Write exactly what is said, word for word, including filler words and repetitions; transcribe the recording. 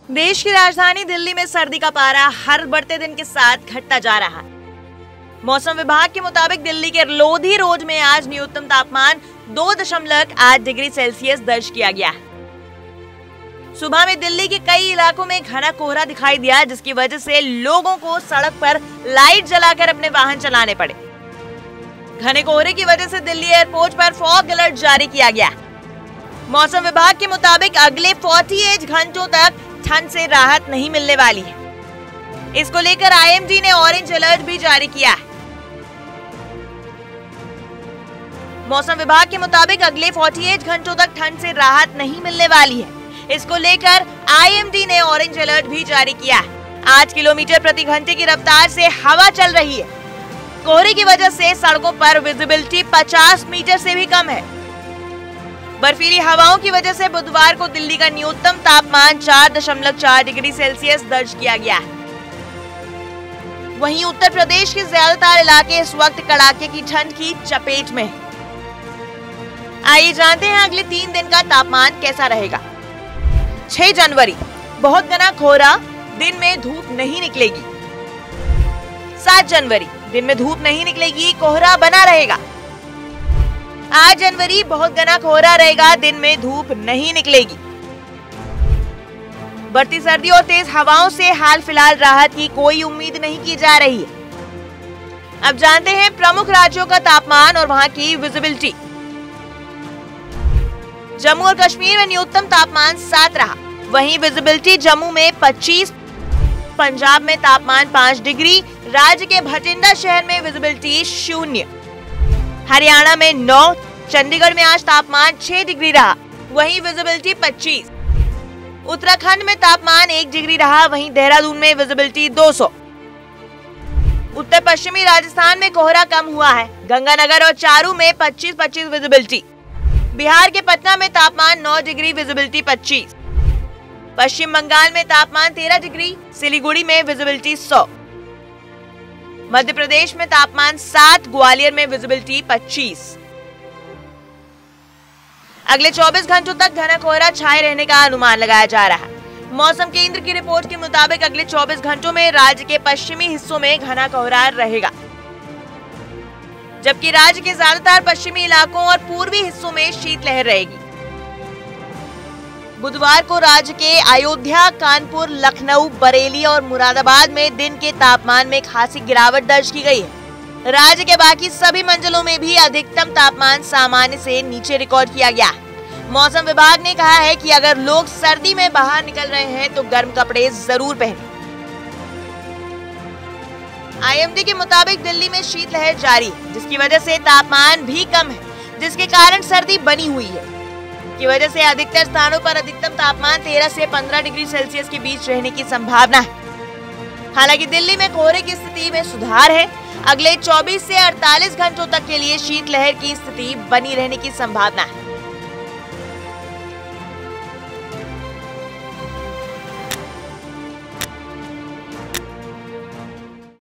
देश की राजधानी दिल्ली में सर्दी का पारा हर बढ़ते दिन के साथ घटता जा रहा है। मौसम विभाग के मुताबिक दिल्ली के लोधी रोड में आज न्यूनतम तापमान दो दशमलव आठ डिग्री सेल्सियस दर्ज किया गया है। सुबह में दिल्ली के कई इलाकों में घना कोहरा दिखाई दिया, जिसकी वजह से लोगों को सड़क पर लाइट जलाकर अपने वाहन चलाने पड़े। घने कोहरे की वजह से दिल्ली एयरपोर्ट पर फॉग अलर्ट जारी किया गया। मौसम विभाग के मुताबिक अगले अड़तालीस घंटों तक ठंड से राहत नहीं मिलने वाली है। इसको लेकर आईएमडी ने ऑरेंज अलर्ट भी जारी किया है। मौसम विभाग के मुताबिक अगले अड़तालीस घंटों तक ठंड से राहत नहीं मिलने वाली है। इसको लेकर आईएमडी ने ऑरेंज अलर्ट भी जारी किया है। आठ किलोमीटर प्रति घंटे की रफ्तार से हवा चल रही है। कोहरे की वजह से सड़कों पर विजिबिलिटी पचास मीटर से भी कम है। बर्फीली हवाओं की वजह से बुधवार को दिल्ली का न्यूनतम तापमान चार दशमलव चार डिग्री सेल्सियस दर्ज किया गया है। वहीं उत्तर प्रदेश के ज्यादातर इलाके इस वक्त कड़ाके की ठंड की चपेट में हैं। आइए जानते हैं अगले तीन दिन का तापमान कैसा रहेगा। छह जनवरी बहुत घना कोहरा, दिन में धूप नहीं निकलेगी। सात जनवरी दिन में धूप नहीं निकलेगी, कोहरा बना रहेगा। आठ जनवरी बहुत घना कोहरा रहेगा, दिन में धूप नहीं निकलेगी। बढ़ती सर्दी और तेज हवाओं से हाल फिलहाल राहत की कोई उम्मीद नहीं की जा रही है। अब जानते हैं प्रमुख राज्यों का तापमान और वहां की विजिबिलिटी। जम्मू और कश्मीर में न्यूनतम तापमान सात रहा, वहीं विजिबिलिटी जम्मू में पच्चीस, पंजाब में तापमान पाँच डिग्री, राज्य के भटिंडा शहर में विजिबिलिटी शून्य, हरियाणा में नौ, चंडीगढ़ में आज तापमान छह डिग्री रहा, वहीं विजिबिलिटी पच्चीस, उत्तराखंड में तापमान एक डिग्री रहा, वहीं देहरादून में विजिबिलिटी दो सौ। उत्तर पश्चिमी राजस्थान में कोहरा कम हुआ है, गंगानगर और चारू में पच्चीस पच्चीस विजिबिलिटी, बिहार के पटना में तापमान नौ डिग्री, विजिबिलिटी पच्चीस, पश्चिम बंगाल में तापमान तेरह डिग्री, सिलीगुड़ी में विजिबिलिटी सौ, मध्य प्रदेश में तापमान सात, ग्वालियर में विजिबिलिटी पच्चीस। अगले चौबीस घंटों तक घना कोहरा छाए रहने का अनुमान लगाया जा रहा है। मौसम केंद्र की रिपोर्ट के मुताबिक अगले चौबीस घंटों में राज्य के पश्चिमी हिस्सों में घना कोहरा रहेगा, जबकि राज्य के ज्यादातर पश्चिमी इलाकों और पूर्वी हिस्सों में शीतलहर रहेगी। बुधवार को राज्य के अयोध्या, कानपुर, लखनऊ, बरेली और मुरादाबाद में दिन के तापमान में खासी गिरावट दर्ज की गई है। राज्य के बाकी सभी मंडलों में भी अधिकतम तापमान सामान्य से नीचे रिकॉर्ड किया गया है। मौसम विभाग ने कहा है कि अगर लोग सर्दी में बाहर निकल रहे हैं तो गर्म कपड़े जरूर पहनें। आईएमडी के मुताबिक दिल्ली में शीतलहर जारी है, जिसकी वजह से तापमान भी कम है, जिसके कारण सर्दी बनी हुई है। की वजह से अधिकतर स्थानों पर अधिकतम तापमान तेरह से पंद्रह डिग्री सेल्सियस के बीच रहने की संभावना है। हालांकि दिल्ली में कोहरे की स्थिति में सुधार है। अगले चौबीस से अड़तालीस घंटों तक के लिए शीतलहर की स्थिति बनी रहने की संभावना है।